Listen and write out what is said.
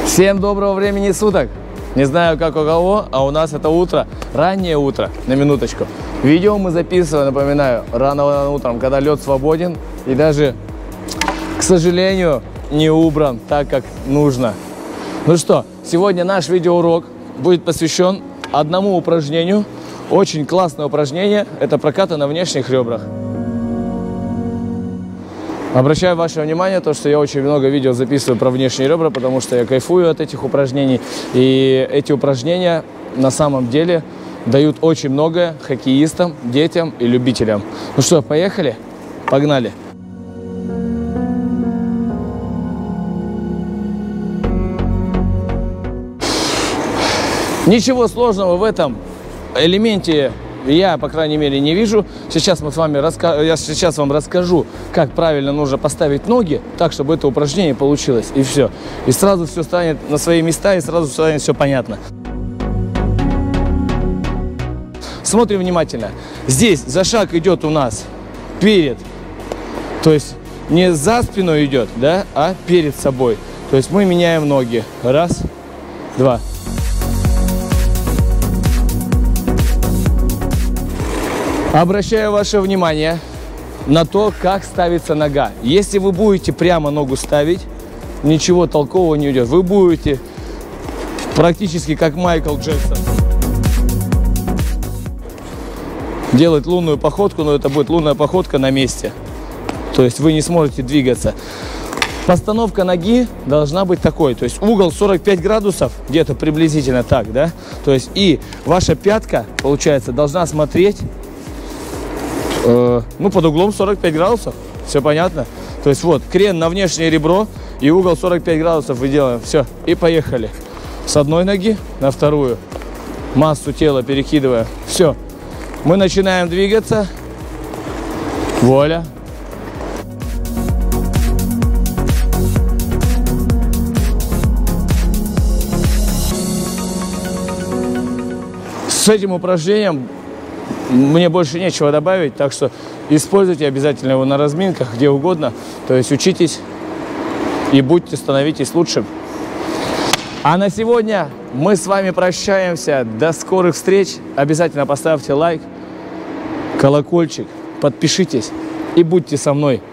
Всем доброго времени суток! Не знаю, как у кого, а у нас это утро, раннее утро, на минуточку. Видео мы записываем, напоминаю, рано утром, когда лед свободен и даже, к сожалению, не убран так, как нужно. Ну что, сегодня наш видеоурок будет посвящен одному упражнению. Очень классное упражнение, это прокаты на внешних ребрах. Обращаю ваше внимание, то, что я очень много видео записываю про внешние ребра, потому что я кайфую от этих упражнений. И эти упражнения на самом деле дают очень многое хоккеистам, детям и любителям. Ну что, поехали? Погнали! Ничего сложного в этом элементе я, по крайней мере, не вижу. Сейчас я сейчас вам расскажу, как правильно нужно поставить ноги, так, чтобы это упражнение получилось. И все. И сразу все станет на свои места, и сразу станет все понятно. Смотрим внимательно. Здесь за шаг идет у нас перед. То есть не за спиной идет, да, а перед собой. То есть мы меняем ноги. Раз, два. Обращаю ваше внимание на то, как ставится нога. Если вы будете прямо ногу ставить, ничего толкового не уйдет. Вы будете практически как Майкл Джексон делать лунную походку, но это будет лунная походка на месте. То есть вы не сможете двигаться. Постановка ноги должна быть такой. То есть угол 45 градусов, где-то приблизительно так, да? То есть и ваша пятка, получается, должна смотреть под углом 45 градусов, все понятно? То есть вот, крен на внешнее ребро и угол 45 градусов мы делаем, все, и поехали. С одной ноги на вторую, массу тела перекидывая, все. Мы начинаем двигаться, вуаля. С этим упражнением мне больше нечего добавить, так что используйте обязательно его на разминках, где угодно. То есть учитесь и становитесь лучшим. А на сегодня мы с вами прощаемся. До скорых встреч. Обязательно поставьте лайк, колокольчик, подпишитесь и будьте со мной.